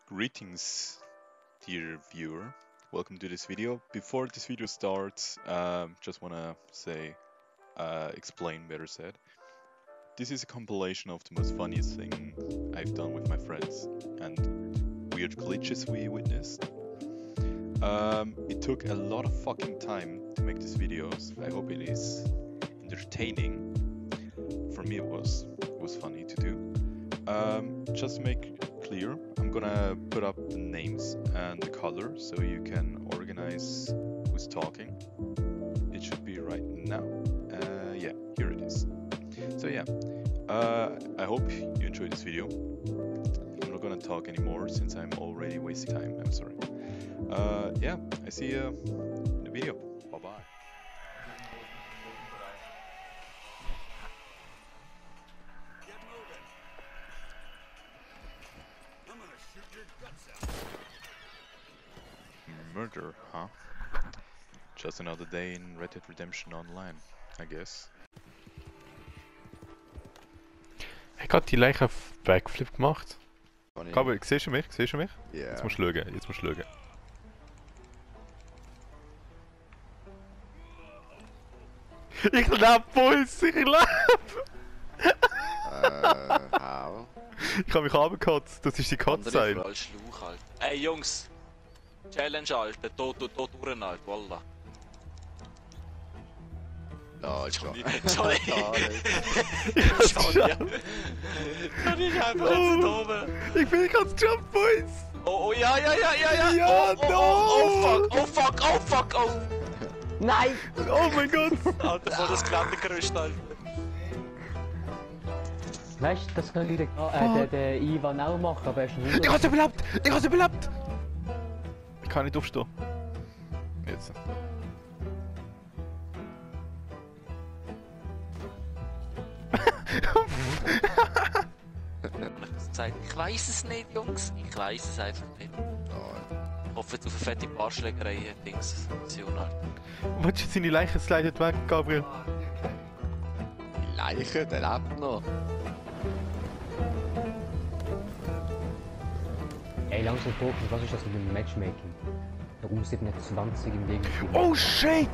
Greetings, dear viewer. Welcome to this video. Before this video starts, just wanna say, explain better said. This is a compilation of the most funniest thing I've done with my friends and weird glitches we witnessed. It took a lot of fucking time to make these videos. I hope it is entertaining. For me it was funny to do. Just to make clear, I'm gonna put up the names and the color so you can organize who's talking. It should be right now. Yeah, here it is. So yeah, I hope you enjoyed this video. I'm not gonna talk anymore since I'm already wasting time. I'm sorry. Yeah, I see you in the video. Bye bye. Murder, huh? Just another day in Red Dead Redemption Online, I guess. Ich habe die Leiche auf Backflip gemacht. Kabel, siehst du mich? Siehst du mich? Ja. Jetzt musst du schauen, jetzt musst du schauen. Ich lebe, Boys! Ich lebe! How? Ich habe mich runtergekotzt, das ist die Katze. Überall Schlauch, Alter. Ey Jungs! Challenge, Alter. Tot durch, Alter. Wallah. No, Johnny. Sorry. Johnny, ich einfach jetzt da oben. Ich bin nicht ans Jump, Boys! Oh, ja. Ja, Oh fuck. Nein! Oh mein Gott! Alter, voll das Klettergerüst, Alter. Weißt du, das könnte der Ivan auch machen, aber er ist nicht. Ich hab's überlebt! Ich hab's überlebt! Ich kann nicht aufstehen. Jetzt. Ich weiss es nicht, Jungs. Ich weiss es einfach nicht. Ich hoffe jetzt auf eine fette Barschlägerei, Dings, Mission, Alter. Willst du seine Leiche slidet weg, Gabriel? Die Leiche, der lebt noch. Ey, langsam Fokus, was ist das mit dem Matchmaking? Warum sind nicht 20 im Weg? Oh shit!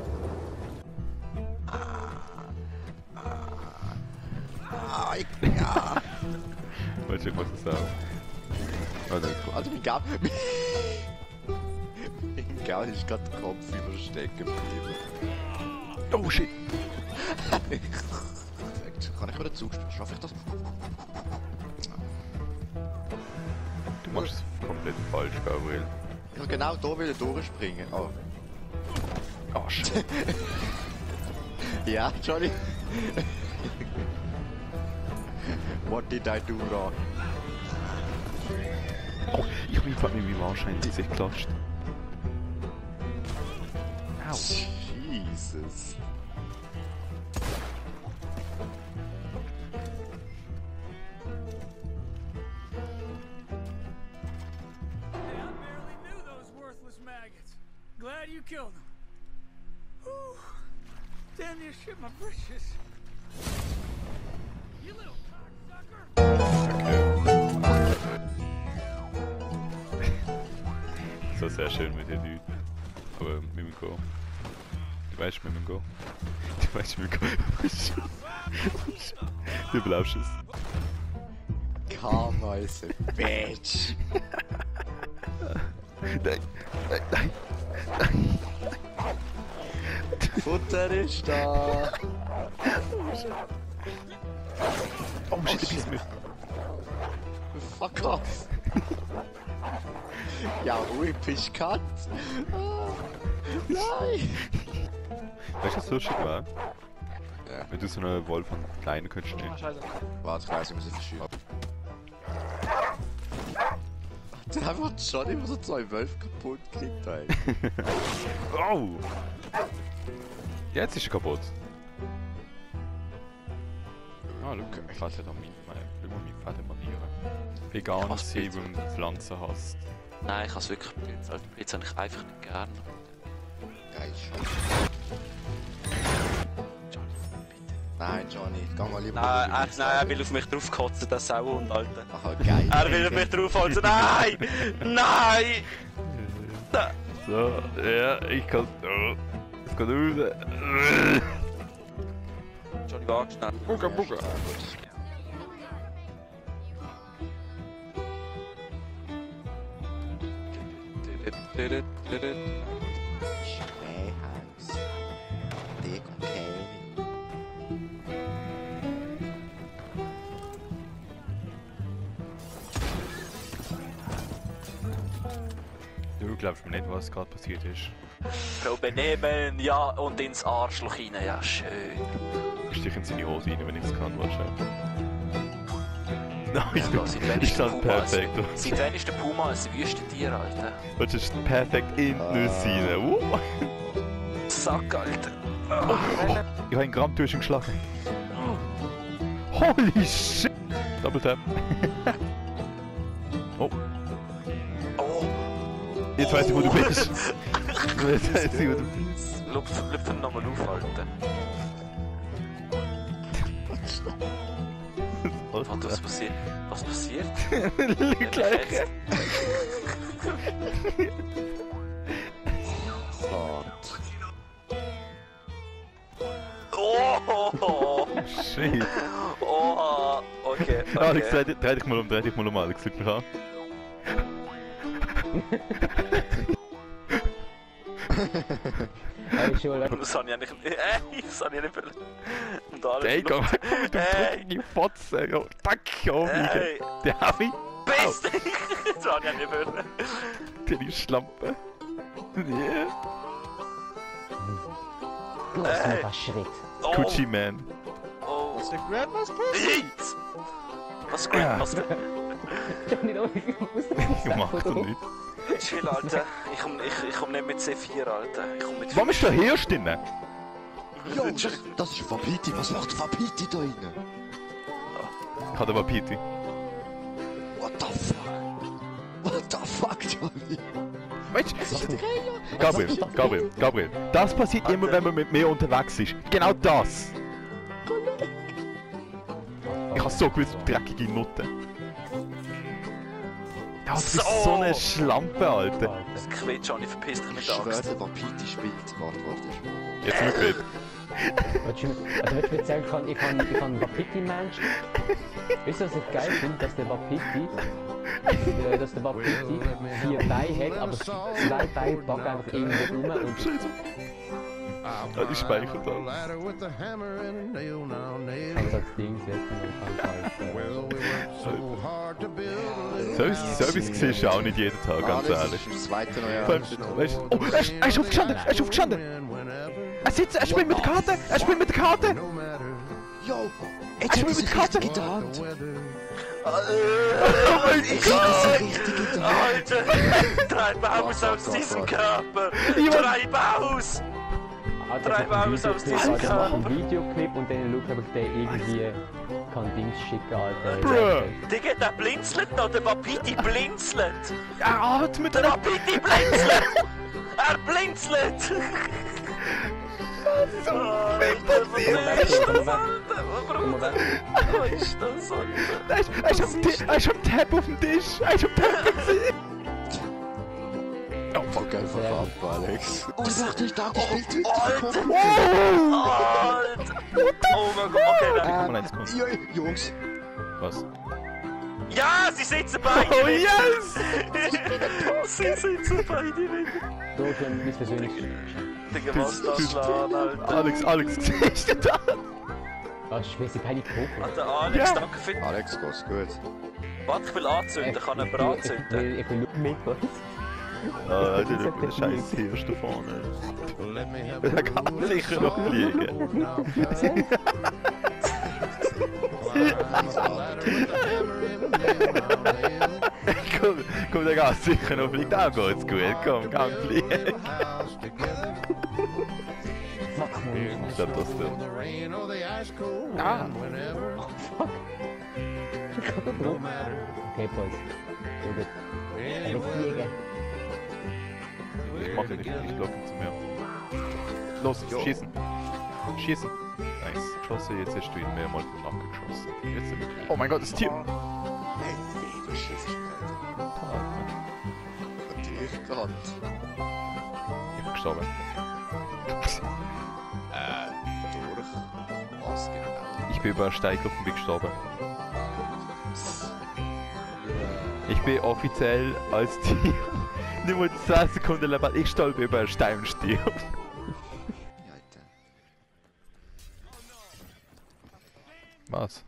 Ja. Warte, ich mach das auch. Oh, nein, komm. Also mein Gab... Mein Gab ist gerade der Kopf überstecken geblieben. Oh shit! Kann ich wieder zuspielen? Schaffe ich das? Du machst es komplett falsch, Gabriel. Ich will genau da wieder durchspringen. Oh. Oh shit! Ja, Johnny. What did I do wrong? Oh, ich hab mich mit meinem Arsch in sich geklatscht. Au! Jesus. I barely knew those worthless maggots. Glad you killed them. Whew. Damn near shit my britches. You little cocksucker! Das war sehr schön mit den Leuten. Aber wir müssen gehen. Du weißt, wir müssen gehen. Du weißt, wir müssen gehen. Du überlebst es. Karma is a bitch. Nein. Futter ist da. Oh shit, der beißt mich. Fuck off. Ja, ruhig, Fischkatz. Oh, nein. Weißt du, was lustig war? Ja. Wenn du so eine Wolf von kleinen könntest nehmen. Warte, ich weiss, ich muss sie verschieben. Der hat einfach schon immer so 2 Wölfe kaputt gekriegt, ey. Oh! Jetzt ist er kaputt. Ah, schau, mein Vater hat meinen Vater Manieren. Vegan sein, wenn du Pflanzen hast. Nein, ich has wirklich Pilze. Alter, Pilze habe ich einfach nicht gern. Geil. Johnny, bitte. Nein, Johnny, geh mal lieber. Nein, er will auf mich draufkotzen, der Sauhund, Alter. Aha, geil. Er will auf mich draufkotzen. Nein! Nein! So, ja, ich kann... Oh, es geht raus. Johnny, wag schnell. Buga, buga. Schneehaus. Dick und Kevin. Du glaubst mir nicht, was gerade passiert ist. Frau benehmen, ja, und ins Arschloch rein, ja, schön. Ich stich in seine Hose rein, wenn ich es kann, wahrscheinlich. Nein, Ja, seit wann ich ist der stand Puma perfekt. Seit wann ist der Puma ein Wüstentier, Alter? Das ist perfekt in die Nüsse rein. Sack, Alter. Ich habe einen Gramm durch ihn geschlagen. Holy shit! Double tap. Oh, Oh, jetzt weiß ich, wo du bist. Jetzt weiß ich, wo du bist. lüpf ihn nochmal auf, Alter. Was passiert? Was passiert? Gleich. Oh! Shit. Oh! Okay, okay. Alex, dreh dich mal um, Alex, sieht mich an. Hey, schon, Das habe ich eigentlich... das habe ich nicht wollen. Und alles Ey, komm weg mit dem dreckigen Fotze. Jo, danke, oh, Hey! der hab ich. Bist! Das habe ich nicht wollen. Die Schlampe. Yeah. lass mich einen Schritt. Oh! Gucci Man. Oh! Was ist der Grandma's Yeet! Was ist Ja. was Nicht auf, ich muss Ich mach doch nicht. Chill, Alter. Ich komm nicht mit C4, Alter. Ich komm mit... Warum ist der hier stimme? Jo, das ist Wapiti. Was macht Wapiti da rein? Ich hatte Wapiti. What the fuck? What the fuck, Johnny? Weißt du? Gabriel. Das passiert immer, wenn man mit mir unterwegs ist. Genau das. Ich hab so gewusst, dreckige Nutte. Ja, du bist so eine Schlampe, Alter. Das Quetsch, Johnny, verpiss dich mit Ich der schwöre, Axt. der Wapiti spielt. Warte. Jetzt wirklich. Willst du mir erzählen, ich kann Wapiti-Mensch. Weißt du, was ich geil finde? Dass der Wapiti 4 Beine hat, aber 2 Beine packen einfach irgendwo rum und Ja, die speichert dann. kann das Ding setzen und kann So etwas siehst du auch nicht jeden Tag, ganz Das ehrlich. ist das zweite neue Vor allem, weißt du, oh, er ist aufgestanden! Er spielt mit der Karte! Jo, Er spielt mit der Karte! in der Hand. Oh mein Ich Gott! habe sie richtig in der Hand. Alter! Treib aus aus diesem Körper! Treib aus! Treib aus aus diesem Also Körper! einen Videoclip und dann schaut ob der irgendwie kann Dings schicken, Alter. Bruh. Digga, der blinzelt noch, der Wapiti blinzelt! Er atmet! Der Wapiti blinzelt! Er blinzelt! So Alter, was ist das, Alter? Bruder, was ist das, Alter? Er ist am Tab auf dem Tisch! Er ist am Tab! Oh, fuck einfach ab, Alex. Du dachtest, ich dachte, ich spiele Alter! Oh! Alter! Oh mein Gott, okay, dann. Mal eins kommen. Jungs, Was? Ja, sie sitzen beide! Oh yes! Sie sitzen beide wieder! So schon mein persönliches. Digga, was das lan, Alter? Alex, siehst du das? Ah, schwer, sie keine Kuchen. Alter, Alex, Ja. danke für... Alex, geht's gut. Warte, ich will anzünden, kann jemand anzünden? Ich will nur mit, was? Ah, der scheiß Hirsch da vorne. Der kann sicher noch fliegen. Komm, der kann sicher noch fliegen. Da geht's gut. Komm, gang fliegen. Fuck, Mann. Ich glaub, das da. Ah. Okay, Boys. So gut. Er wird fliegen. Ich mach ihn nicht, ich lock ihn zu mir. Los, schießen. Schießen. Nice. Geschossen, jetzt hast du ihn mehrmals im Nacken geschossen. Jetzt sind wir... Oh mein Gott, das Tier! Hey, wie du schiffst, Alter. Natürlich gerannt. Ich bin gestorben. Durch. Was genau? Ich bin über einen Stein gelaufen und bin gestorben. Ich bin offiziell als Tier nicht mal 10 Sekunden leben. Ich stolper über einen Stein und stirb. Ja, Alter. Was?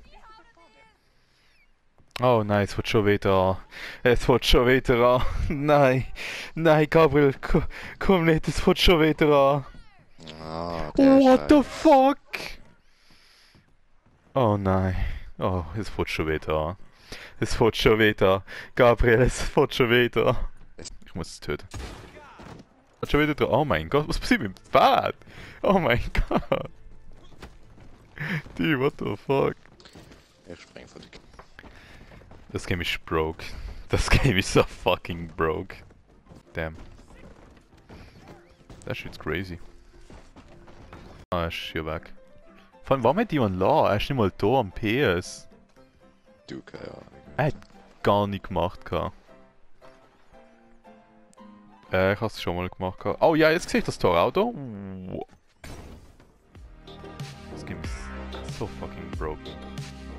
Oh nein, es wird schon wieder an. Es wird schon wieder an. Nein. Nein, Gabriel, komm nicht, es wird schon wieder an. Ah, der What the ist fuck? Oh nein. Oh, es wird schon wieder an. Es wird schon wieder. Gabriel, es wird schon wieder. Ich muss es töten. Hat schon wieder dran. Oh mein Gott, was passiert mit dem Pferd? Oh mein Gott. Die, what the fuck? Ich spring von dir. Das Game ist broke. Das Game ist so fucking broke. Damn. That shit's crazy. Ah, er ist hier weg. Vor allem, warum hat jemand la? Er ist nicht mal da am PS. Du, keine Ahnung. Er hat gar nichts gemacht. Gehabt. Ich hab's schon mal gemacht. Gehabt. Oh ja, jetzt sehe ich das Tor auch da. Das Game ist so fucking broke.